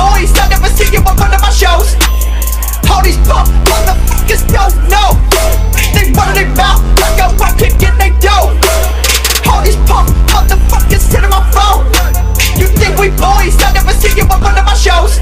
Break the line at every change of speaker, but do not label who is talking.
boys, I never see you up under my shows. All these punk motherfuckers don't know. They run their mouth like a rock kicking they dough. All these punk motherfuckers sitting my phone. You think we boys, I never see you up under my shows.